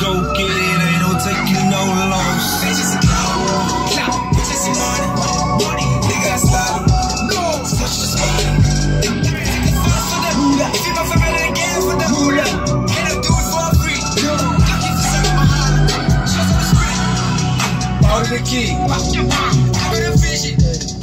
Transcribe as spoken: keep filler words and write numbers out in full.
go get it, ain't no taking no loss. The key.